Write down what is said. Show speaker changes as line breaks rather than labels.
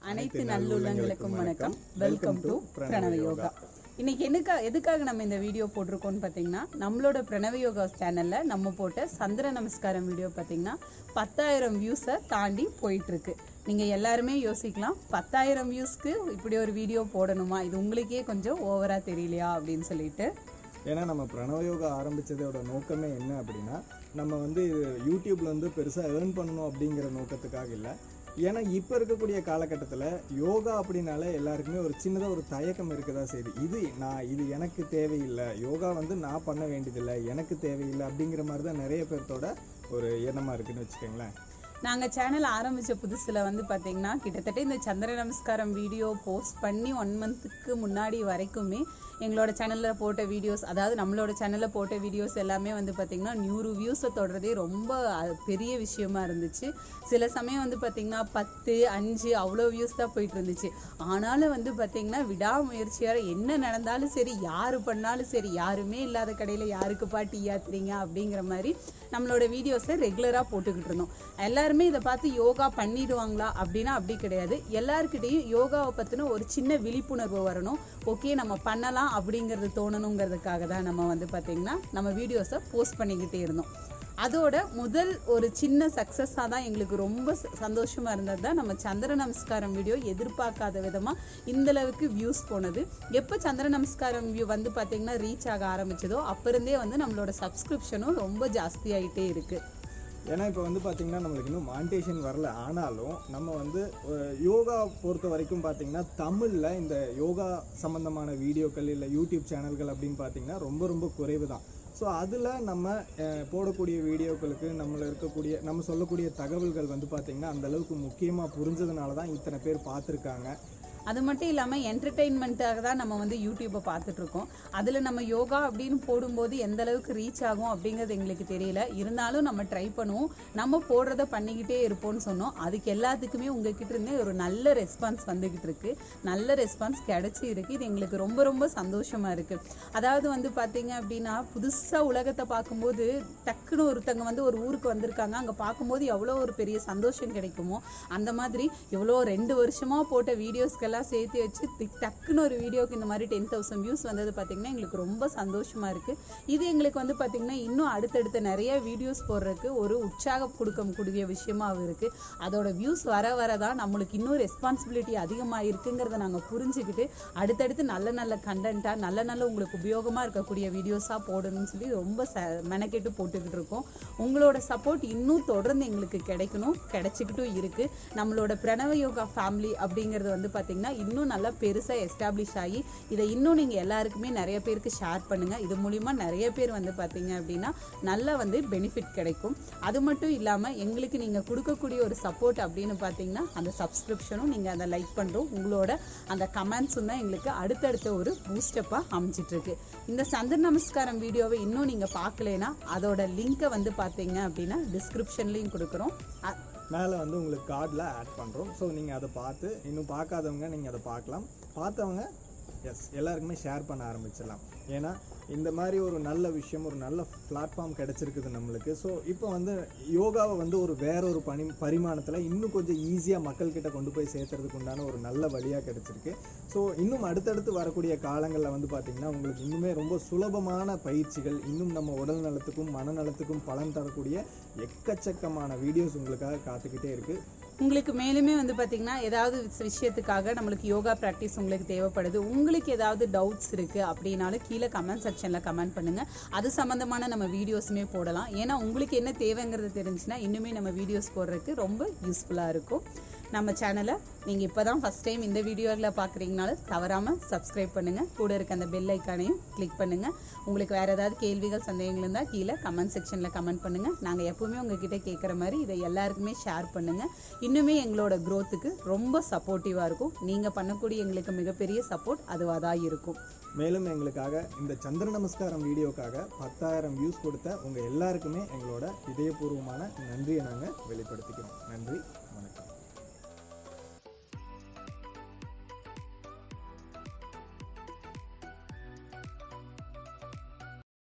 அனைத்து நல்லுள்ளங்களுக்கும் வணக்கம். Welcome to பிரணவ யோகா. இன்னைக்கு எதுக்காக நம்ம இந்த வீடியோ போட்டிருக்கோம்னு பார்த்தீங்கன்னா, நம்மளோட பிரணவ யோகா சேனல்ல நம்ம போட்ட சந்திர நமஸ்காரம் வீடியோ பார்த்தீங்கன்னா 10,000 வியூஸை தாண்டி போயிட்டு இருக்கு. நீங்க எல்லாருமே யோசிக்கலாம், 10,000 வியூஸ்க்கு இப்படி ஒரு வீடியோ போடணுமா, இது உங்களுக்கே கொஞ்சம் ஓவரா தெரியலையா அப்படின்னு சொல்லிட்டு.
ஏன்னா நம்ம பிரணவ யோகா ஆரம்பித்ததோட நோக்கமே என்ன அப்படின்னா, நம்ம யூடியூப்ல பெருசாக ஏர்ன் பண்ணணும் அப்படிங்கிற நோக்கத்துக்காக இல்லை. ஏன்னா இப்போ இருக்கக்கூடிய காலகட்டத்தில் யோகா அப்படின்னாலே எல்லாருக்குமே ஒரு சின்னதாக ஒரு தயக்கம் இருக்கதா செய்யுது. இது எனக்கு தேவையில்லை, யோகா நான் பண்ண வேண்டியதில்லை, எனக்கு தேவையில்லை அப்படிங்கிற மாதிரி தான் நிறைய பேர்த்தோட ஒரு எண்ணமாக இருக்குன்னு வச்சுக்கோங்களேன்.
நாங்கள் சேனல் ஆரம்பித்த புதுசில் பார்த்தீங்கன்னா, கிட்டத்தட்ட இந்த சந்திர நமஸ்காரம் வீடியோ போஸ்ட் பண்ணி 1 மந்த்துக்கு முன்னாடி வரைக்குமே எங்களோட சேனலில் போட்ட வீடியோஸ், அதாவது நம்மளோட சேனலில் போட்ட வீடியோஸ் எல்லாமே பார்த்தீங்கன்னா 100 வியூஸை தொடர்றதே ரொம்ப பெரிய விஷயமா இருந்துச்சு. சில சமயம் பார்த்தீங்கன்னா 10, 5 அவ்வளோ வியூஸ் தான் போயிட்டு இருந்துச்சு. ஆனாலும் பார்த்தீங்கன்னா விடாமுயற்சியாக என்ன நடந்தாலும் சரி, யார் பண்ணாலும் சரி, யாருமே இல்லாத கடையில் யாருக்குப்பா டீ ஆத்துறீங்க அப்படிங்கிற மாதிரி நம்மளோட வீடியோஸை ரெகுலராக போட்டுக்கிட்டு இருந்தோம். எல்லாருமே இதை பார்த்து யோகா பண்ணிடுவாங்களா அப்படின்னா அப்படி கிடையாது. எல்லாருக்கிட்டையும் யோகாவை பற்றின ஒரு சின்ன விழிப்புணர்வு வரணும். ஓகே, நம்ம பண்ணலாம் அப்படிங்கிறது தோணணுங்கிறதுக்காக தான் நம்ம பார்த்தீங்கன்னா நம்ம வீடியோஸை போஸ்ட் பண்ணிக்கிட்டே இருந்தோம். அதோட முதல் ஒரு சின்ன சக்ஸஸாக தான் எங்களுக்கு ரொம்ப சந்தோஷமாக இருந்தது தான் நம்ம சந்திர நமஸ்காரம் வீடியோ எதிர்பார்க்காத விதமாக இந்தளவுக்கு வியூஸ் போனது. எப்போ சந்திர நமஸ்காரம் வியூ பார்த்தீங்கன்னா ரீச் ஆக ஆரம்பிச்சதோ அப்போ இருந்தே நம்மளோட சப்ஸ்கிரிப்ஷனும் ரொம்ப ஜாஸ்தியாகிட்டே இருக்குது.
ஏன்னா இப்போ பார்த்தீங்கன்னா நம்மளுக்கு இன்னும் மானிட்டேஷன் வரல. ஆனாலும் நம்ம யோகா பொறுத்த வரைக்கும் பார்த்தீங்கன்னா தமிழில் இந்த யோகா சம்மந்தமான வீடியோக்கள் இல்லை யூடியூப் சேனல்கள் அப்படின்னு பார்த்தீங்கன்னா ரொம்ப ரொம்ப குறைவு தான். ஸோ அதில் நம்ம போடக்கூடிய வீடியோக்களுக்கு நம்ம சொல்லக்கூடிய தகவல்கள் பார்த்தீங்கன்னா அந்தளவுக்கு முக்கியமாக புரிஞ்சதுனால தான் இத்தனை பேர் பார்த்துருக்காங்க.
அது மட்டும் இல்லாமல் என்டர்டெயின்மெண்ட்டாக தான் நம்ம யூடியூப்பை பார்த்துட்ருக்கோம். அதில் நம்ம யோகா அப்படின்னு போடும்போது எந்த அளவுக்கு ரீச் ஆகும் அப்படிங்கிறது எங்களுக்கு தெரியல. இருந்தாலும் நம்ம ட்ரை பண்ணுவோம், நம்ம போடுறத பண்ணிக்கிட்டே இருப்போம்னு சொன்னோம். அதுக்கு எல்லாத்துக்குமே உங்ககிட்ட இருந்தே ஒரு நல்ல ரெஸ்பான்ஸ் வந்துக்கிட்டு இருக்கு, நல்ல ரெஸ்பான்ஸ் கிடச்சி இருக்குது. இது எங்களுக்கு ரொம்ப ரொம்ப சந்தோஷமாக இருக்குது. அதாவது பார்த்தீங்க அப்படின்னா, புதுசாக உலகத்தை பார்க்கும்போது டக்குன்னு ஒருத்தங்க ஒரு ஊருக்கு வந்திருக்காங்க, அங்கே பார்க்கும்போது எவ்வளோ ஒரு பெரிய சந்தோஷம் கிடைக்குமோ அந்த மாதிரி இவ்வளோ 2 வருஷமாக போட்ட வீடியோஸ்க்கு சேர்த்து வச்சு டக்குன்னு ஒரு வீடியோக்கு இந்த மாதிரி 10,000 வியூஸ் வந்தது பார்த்தீங்கன்னா எங்களுக்கு ரொம்ப சந்தோஷமா இருக்கு. இது எங்களுக்கு பார்த்தீங்கன்னா இன்னும் அடுத்தடுத்த நிறைய வீடியோஸ் போடுறதுக்கு ஒரு உற்சாகம் கொடுக்கக்கூடிய விஷயமா இருக்கு. அதோட வியூஸ் வர வரதான் நம்மளுக்கு இன்னும் ரெஸ்பான்சிபிலிட்டி அதிகமாக இருக்குங்கிறத நாங்கள் புரிஞ்சுக்கிட்டு அடுத்தடுத்து நல்ல நல்ல கண்டென்ட்டாக நல்ல உங்களுக்கு உபயோகமாக இருக்கக்கூடிய வீடியோஸாக போடணும்னு சொல்லி ரொம்ப மெனக்கெட்டு போட்டுக்கிட்டு இருக்கோம். உங்களோட சப்போர்ட் இன்னும் தொடர்ந்து எங்களுக்கு கிடைக்கணும், கிடைச்சிக்கிட்டும் இருக்கு. நம்மளோட பிரணவ யோகா ஃபேமிலி அப்படிங்கிறது பார்த்தீங்கன்னா இன்னும் நல்லா பெருசா எஸ்டாப்ளிஷ் ஆகி இதை இன்னும் நீங்க எல்லாருக்குமே நிறைய பேருக்கு ஷேர் பண்ணுங்க. இது மூலியமா நிறைய பேர் பாத்தீங்க அப்படின்னா நல்லா பெனிஃபிட் கிடைக்கும். அது மட்டும் இல்லாம எங்களுக்கு நீங்க கொடுக்கக்கூடிய ஒரு சப்போர்ட் அப்படின்னு பாத்தீங்கன்னா அந்த சப்ஸ்கிரிப்ஷனும் நீங்க அதை லைக் பண்றோம், உங்களோட அந்த கமெண்ட்ஸும் தான் எங்களுக்கு அடுத்தடுத்த ஒரு பூஸ்டப்பா அமைச்சிட்டு இருக்கு. இந்த சந்திர நமஸ்காரம் வீடியோவை இன்னும் நீங்க பார்க்கலைன்னா அதோட லிங்கை பாத்தீங்க அப்படின்னா டிஸ்கிரிப்ஷன்லயும் கொடுக்குறோம்,
மேலே உங்களுக்கு கார்டில் ஆட் பண்ணுறோம். ஸோ நீங்கள் அதை பார்த்து, இன்னும் பார்க்காதவங்க நீங்கள் அதை பார்க்கலாம், பார்த்தவங்க எல்லாருக்குமே ஷேர் பண்ண ஆரம்பிச்சிடலாம். ஏன்னா இந்த மாதிரி ஒரு நல்ல விஷயம், ஒரு நல்ல பிளாட்ஃபார்ம் கிடைச்சிருக்குது நம்மளுக்கு. ஸோ இப்போ யோகாவை ஒரு வேற ஒரு பரிமாணத்தில் இன்னும் கொஞ்சம் ஈஸியாக மக்கள்கிட்ட கொண்டு போய் சேர்த்துறதுக்கு உண்டான ஒரு நல்ல வழியாக கிடைச்சிருக்கு. ஸோ இன்னும் அடுத்தடுத்து வரக்கூடிய காலங்களில் பார்த்தீங்கன்னா உங்களுக்கு இன்னுமே ரொம்ப சுலபமான பயிற்சிகள், இன்னும் நம்ம உடல் நலத்துக்கும் மனநலத்துக்கும் பலன் தரக்கூடிய எக்கச்சக்கமான வீடியோஸ் உங்களுக்காக காத்துக்கிட்டே இருக்குது.
உங்களுக்கு மேலுமே பார்த்தீங்கன்னா ஏதாவது விஷயத்துக்காக நம்மளுக்கு யோகா ப்ராக்டிஸ் உங்களுக்கு தேவைப்படுது, உங்களுக்கு ஏதாவது டவுட்ஸ் இருக்குது அப்படின்னாலும் கீழே கமெண்ட் செக்ஷனில் கமெண்ட் பண்ணுங்கள். அது சம்மந்தமான நம்ம வீடியோஸுமே போடலாம். ஏன்னா உங்களுக்கு என்ன தேவைங்கிறது தெரிஞ்சுன்னா இன்னுமே நம்ம வீடியோஸ் போடுறதுக்கு ரொம்ப யூஸ்ஃபுல்லாக இருக்கும். நம்ம சேனலை நீங்கள் இப்போ தான் ஃபஸ்ட் டைம் இந்த வீடியோவில் பார்க்குறீங்கனாலும் தவறாமல் சப்ஸ்கிரைப் பண்ணுங்கள், கூட இருக்க அந்த பெல் ஐக்கானையும் கிளிக் பண்ணுங்கள். உங்களுக்கு வேறு ஏதாவது கேள்விகள் சந்தேகங்கள் இருந்தால் கீழே கமெண்ட் செக்ஷனில் கமெண்ட் பண்ணுங்கள். நாங்கள் எப்போவுமே உங்ககிட்ட கேட்குற மாதிரி இதை எல்லாருக்குமே ஷேர் பண்ணுங்கள். இன்னுமே எங்களோட க்ரோத்துக்கு ரொம்ப சப்போர்ட்டிவாக இருக்கும். நீங்கள் பண்ணக்கூடிய எங்களுக்கு மிகப்பெரிய சப்போர்ட் அதுவாக தான் இருக்கும்.
மேலும் எங்களுக்காக இந்த சந்திர நமஸ்காரம் வீடியோக்காக 10,000 வியூஸ் கொடுத்த உங்கள் எல்லாருக்குமே எங்களோட இதயபூர்வமான நன்றியை நாங்கள் வெளிப்படுத்திக்கிறோம். நன்றி, வணக்கம்.